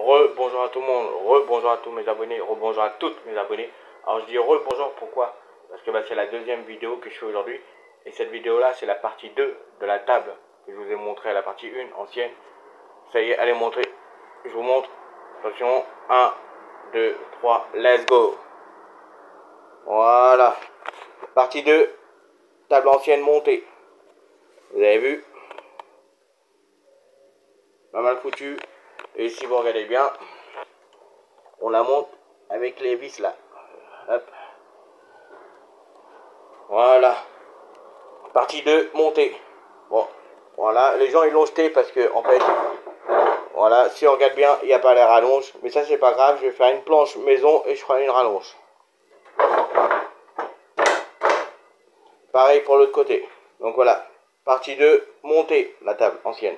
Rebonjour à tout le monde, rebonjour à tous mes abonnés, rebonjour à toutes mes abonnés. Alors je dis rebonjour pourquoi? Parce que c'est la deuxième vidéo que je fais aujourd'hui. Et cette vidéo là c'est la partie 2 de la table que je vous ai montré à la partie 1 ancienne. Ça y est, allez montrer. Je vous montre. Attention, 1, 2, 3, let's go. Voilà. Partie 2, table ancienne montée. Vous avez vu? Pas mal foutu. Et si vous regardez bien, on la monte avec les vis là. Hop. Voilà. Partie 2, montée. Bon, voilà. Les gens ils l'ont jeté parce que, en fait, voilà, si on regarde bien, il n'y a pas la rallonge. Mais ça, c'est pas grave. Je vais faire une planche maison et je ferai une rallonge. Pareil pour l'autre côté. Donc voilà. Partie 2, montée, la table ancienne.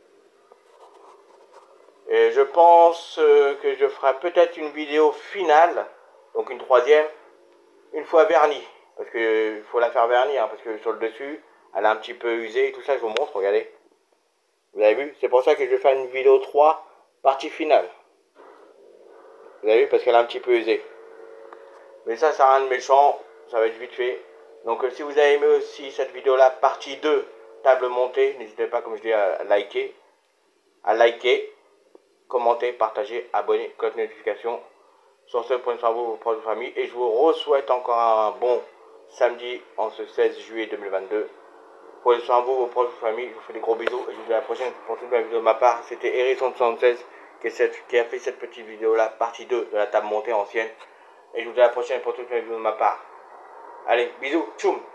Et je pense que je ferai peut-être une vidéo finale, donc une troisième, une fois vernie. Parce que il faut la faire vernie, hein, parce que sur le dessus, elle est un petit peu usée. Tout ça, je vous montre, regardez. Vous avez vu? C'est pour ça que je vais faire une vidéo 3, partie finale. Vous avez vu? Parce qu'elle est un petit peu usée. Mais ça n'a rien de méchant, ça va être vite fait. Donc si vous avez aimé aussi cette vidéo-là, partie 2, table montée, n'hésitez pas, comme je dis, à liker, commenter, partager, abonner, cloche notification. Sur ce, prenez soin de vous, vos proches, famille. Et je vous souhaite encore un bon samedi en ce 16 juillet 2022. Prenez soin de vous, vos proches, vos familles. Je vous fais des gros bisous. Et je vous dis à la prochaine pour toute ma vidéo de ma part. C'était Hérisson76 qui a fait cette petite vidéo-là, partie 2 de la table montée ancienne. Et je vous dis à la prochaine pour toute ma vidéo de ma part. Allez, bisous, tchoum!